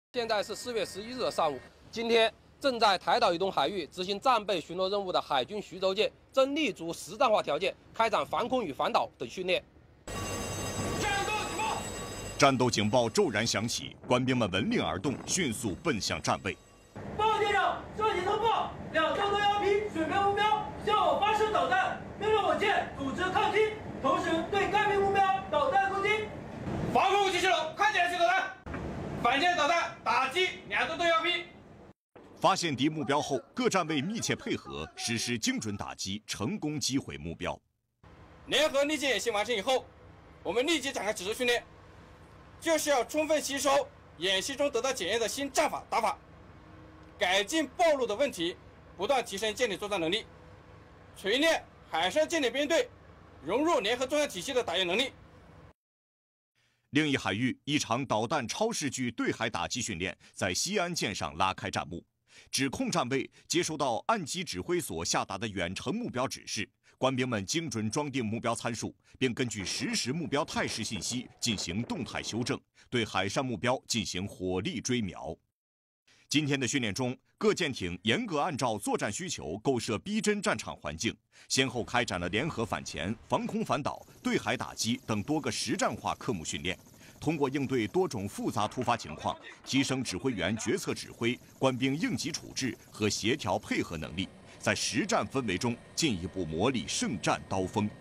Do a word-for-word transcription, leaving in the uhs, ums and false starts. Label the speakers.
Speaker 1: 现在是四月十一日的上午，今天正在台岛以东海域执行战备巡逻任务的海军徐州舰，正立足实战化条件，开展防空与反导等训练。
Speaker 2: 战斗警报！
Speaker 3: 战斗警报骤然响起，官兵们闻令而动，迅速奔向战位。
Speaker 4: 报告舰长，上级通报，两艘多幺 P 水面目标向我发射导弹，命令我舰组织抗击，同时对该名目标导弹攻击。
Speaker 2: 防空武器系统，快点起导弹！反舰导弹打击两艘多幺 P。
Speaker 3: 发现敌目标后，各站位密切配合，实施精准打击，成功击毁目标。
Speaker 2: 联合立即演习完成以后，我们立即展开指示训练，就是要充分吸收演习中得到检验的新战法打法，改进暴露的问题，不断提升舰艇作战能力，锤炼海上舰艇编队融入联合作战体系的打击能力。
Speaker 3: 另一海域，一场导弹超视距对海打击训练在西安舰上拉开战幕。指控站位接收到岸基指挥所下达的远程目标指示，官兵们精准装定目标参数，并根据实时目标态势信息进行动态修正，对海上目标进行火力追瞄。今天的训练中，各舰艇严格按照作战需求构设逼真战场环境，先后开展了联合反潜、防空反导、对海打击等多个实战化科目训练。通过应对多种复杂突发情况，提升指挥员决策指挥、官兵应急处置和协调配合能力，在实战氛围中进一步磨砺胜战刀锋。